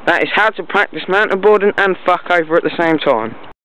That is how to practice mountain boarding and fuck over at the same time.